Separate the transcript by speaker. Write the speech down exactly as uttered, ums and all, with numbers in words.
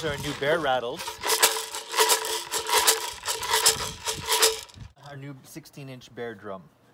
Speaker 1: are our new Bear Rattles. Our new sixteen inch Bear drum.